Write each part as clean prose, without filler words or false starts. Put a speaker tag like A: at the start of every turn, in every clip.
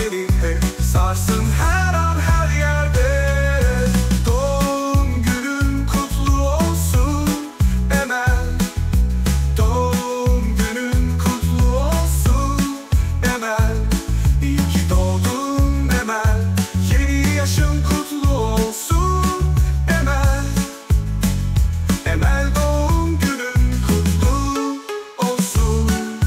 A: seni hep sarsın her an her yerde. Doğum günün kutlu olsun Emel. Doğum günün kutlu olsun Emel. İyi ki doğdun Emel. Yeni yaşın kutlu olsun Emel. Emel doğum günün kutlu olsun.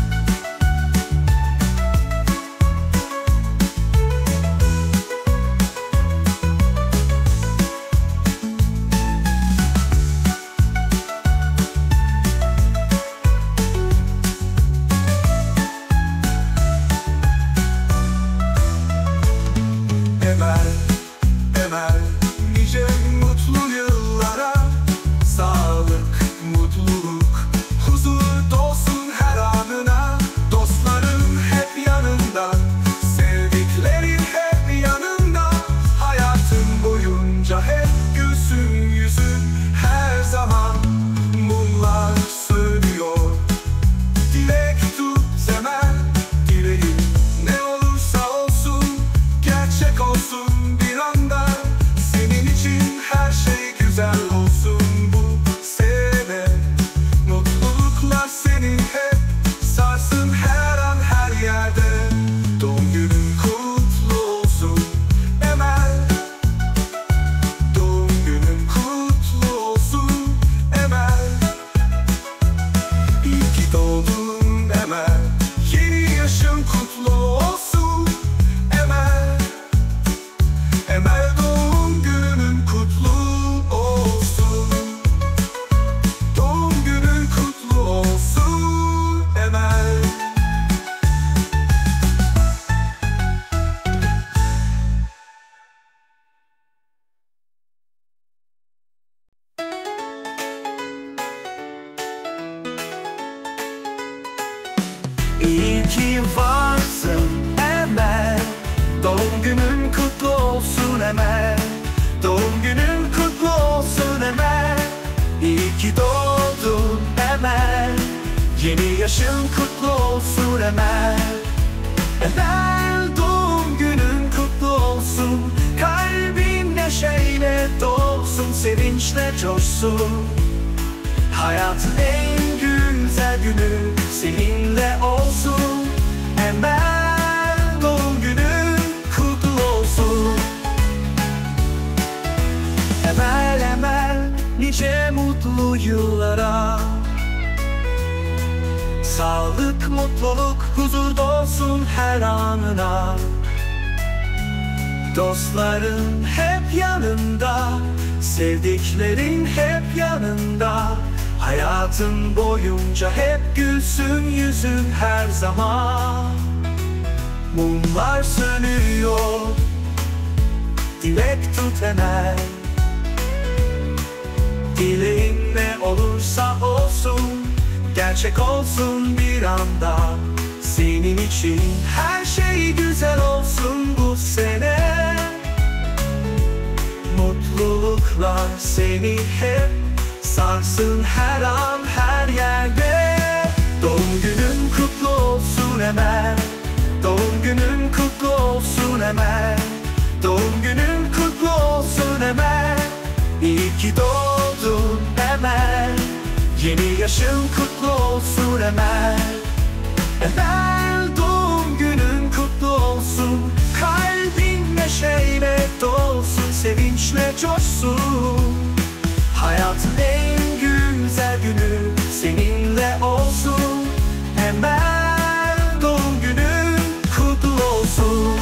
A: Emel, Emel, nice mutlu yıllara. Sağlık, mutluluk, huzur dolsun her anına. Dostların hep yanında, sevdiklerin hep yanında. Hayatın boyunca hep gülsün yüzün her zaman. Mumlar sönüyor, dilek tut Emel. Dileğin ne olursa olsun gerçek olsun bir anda. Senin için her şey güzel olsun bu sene. Mutluluklar seni hep sarsın her an her yerde. Doğum günün kutlu olsun Emel. Doğum günün kutlu olsun Emel. İyi ki doğdun Emel. Yeni yaşın kutlu olsun Emel. Emel doğum günün kutlu olsun. Doğum günün kutlu olsun Emel. İyi ki varsın Emel. Doğum günün kutlu olsun Emel. Doğum günün kutlu olsun Emel. İyi ki doğdun Emel. Yeni yaşın kutlu olsun Emel. Emel doğum günün kutlu olsun. Kalbin neşeyle dolsun, sevinçle coşsun. Hayatın en güzel günü seninle olsun Emel. Doğum günün kutlu olsun Emel, Emel, nice mutlu yıllara. Sağlık, mutluluk, huzur dolsun her anına. Dostların hep yanında, sevdiklerin hep yanında. Hayatın boyunca hep gülsün yüzün her zaman. Mumlar sönüyor, dilek tut Emel. Dileğin ne olursa olsun gerçek olsun bir anda. Senin için her şey güzel olsun bu sene. Mutluluklar seni hep sarsın her an her yerde. Doğum günün kutlu olsun Emel. Doğum günün kutlu olsun Emel. Doğum günün kutlu olsun Emel. İyi ki doğdun Emel. Yeni yaşın kutlu olsun Emel. Emel doğum günün kutlu olsun. Kalbin neşeyle dolsun, sevinçle coşsun. Hayatın en güzel günü seninle olsun Emel. Doğum günün kutlu olsun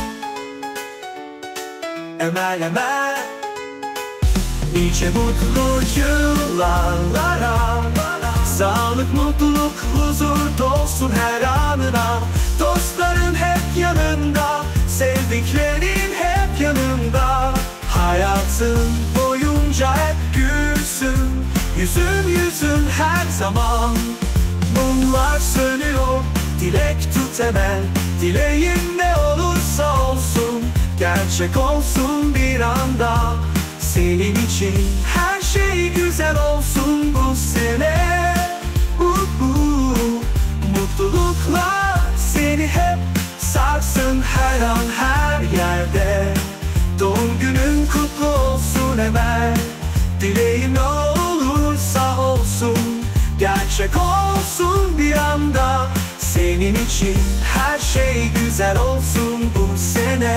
A: Emel, Emel. Nice mutlu yıllara. Sağlık, mutluluk, huzur dolsun her anına. Dostların hep yanında, sevdiklerin hep yanında. Hayatın boyunca hep gülsün yüzün yüzün her zaman. Mumlar sönüyor, dilek tut Emel. Dileğin ne olursa olsun gerçek olsun bir anda. Senin için her şey güzel olsun bu sene. Mutluluklar seni hep sarsın her an her yerde. Doğum günün kutlu olsun Emel. Dileğin ne olursa olsun gerçek olsun bir anda. Senin için her şey güzel olsun bu sene.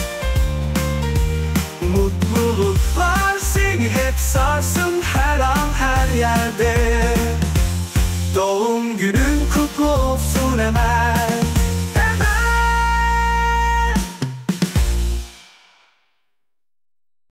A: Mutluluklar seni hep sarsın her an her yerde. Doğum günün kutlu olsun Emel.